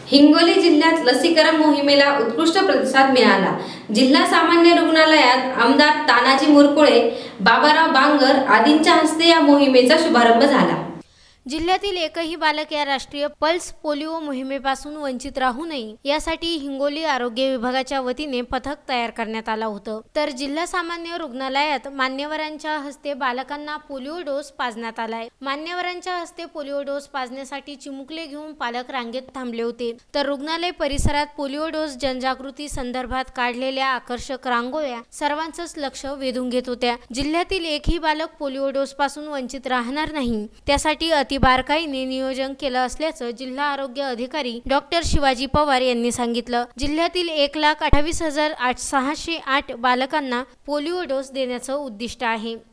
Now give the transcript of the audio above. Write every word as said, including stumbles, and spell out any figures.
हिंगोली जिल्ह्यात लसीकरण मोहिमेला उत्कृष्ट प्रतिसाद मिळाला। जिल्हा सामान्य रुग्णालयात आमदार तानाजी मुरकुळे, बाबाराव बांगर आदींच्या हस्ते या मोहिमेचा शुभारंभ झाला। जिल्ह्यातील एकही बालक या राष्ट्रीय पल्स पोलिओ मोहिमेपासून वंचित राहू नये यासाठी हिंगोली आरोग्य विभागाच्या वतीने पथक तयार करण्यात आला होतं। तर जिल्हा सामान्य रुग्णालयात मान्यवरांच्या हस्ते बालकांना पोलिओ डोस पाजण्यात आलाय। मान्यवरांच्या हस्ते पोलिओ डोस पाजण्यासाठी चिमुकले घेऊन पालक रांगेत थांबले होते। तर रुग्णालय परिसरात पोलिओ डोस जनजागृती संदर्भात काढलेल्या आकर्षक रांगोळ्या सर्वांचंच लक्ष वेधून घेत होत्या। जिल्ह्यातील एकही बालक पोलिओ डोस पासून वंचित राहणार नाही त्यासाठी अति बारकाईने नियोजन केलं असल्याचं जिल्हा आरोग्य अधिकारी डॉक्टर शिवाजी पवार यांनी सांगितलं। जिल्ह्यातील एक लाख अठ्ठावीस हजार आठ सहाशे आठ बालकांना पोलिओ डोस देण्याचं उद्दिष्ट आहे।